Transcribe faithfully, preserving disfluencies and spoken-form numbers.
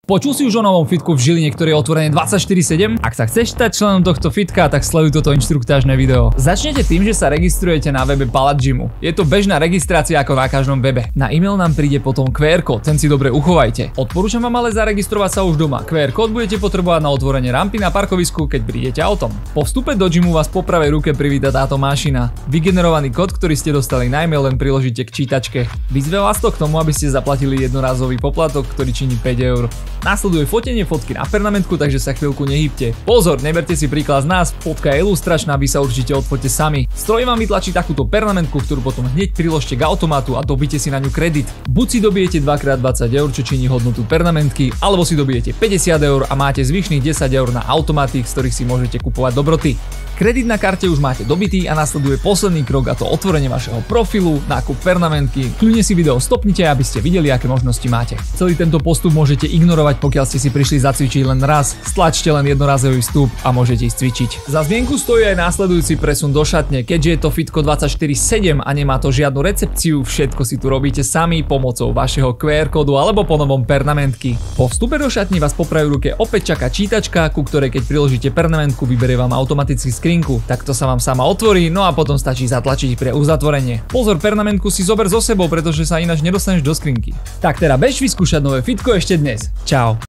Počul si už o novom fitku v Žiline, ktorý je otvorený dvadsaťštyri sedem? Ak sa chceš stať členom tohto fitka, tak sleduj toto inštruktážne video. Začnete tým, že sa registrujete na webe Palat Gymu. Je to bežná registrácia ako na každom webe. Na e-mail nám príde potom kú er kód, ten si dobre uchovajte. Odporúčam vám ale zaregistrovať sa už doma. kú er kód budete potrebovať na otvorenie rampy na parkovisku, keď prídete autom. Po vstupe do gymu vás po pravej ruke privíta táto mašina. Vygenerovaný kód, ktorý ste dostali na e-mail, len priložíte k čítačke. Vyzve vás to k tomu, aby ste zaplatili jednorázový poplatok, ktorý činí päť eur. Nasleduje fotenie fotky na pernamentku, takže sa chvíľku nehybte. Pozor, neberte si príklad z nás, fotka je ilustračná, vy sa určite odfoťte sami. Stroj vám vytlačí takúto pernamentku, ktorú potom hneď priložte k automatu a dobíte si na ňu kredit. Buď si dobijete dva krát dvadsať eur, čo činí hodnotu pernamentky, alebo si dobijete päťdesiat eur a máte zvyšných desať eur na automaty, z ktorých si môžete kupovať dobroty. Kredit na karte už máte dobitý a nasleduje posledný krok, a to otvorenie vašeho profilu, nákup pernamentky. Kľudne si video stopnite, aby ste videli, aké možnosti máte. Celý tento postup môžete ignorovať, pokiaľ ste si prišli zacvičiť len raz. Stlačte len jednorazový vstup a môžete ísť cvičiť. Za zmienku stojí aj následujúci presun do šatne, keďže je to fitko dvadsaťštyri sedem a nemá to žiadnu recepciu, všetko si tu robíte sami pomocou vašeho kú er kódu alebo po novom pernamentky. Po vstupe do šatne vás po pravej ruke opäť čaká čítačka, ku ktorej keď priložíte pernamentku, vyberie vám automaticky skrinku. Takto sa vám sama otvorí, no a potom stačí zatlačiť pre uzatvorenie. Pozor, pernamentku si zober so sebou, pretože sa ináč nedostaneš do skrinky. Tak teda bež vyskúšať nové fitko ešte dnes. Čau.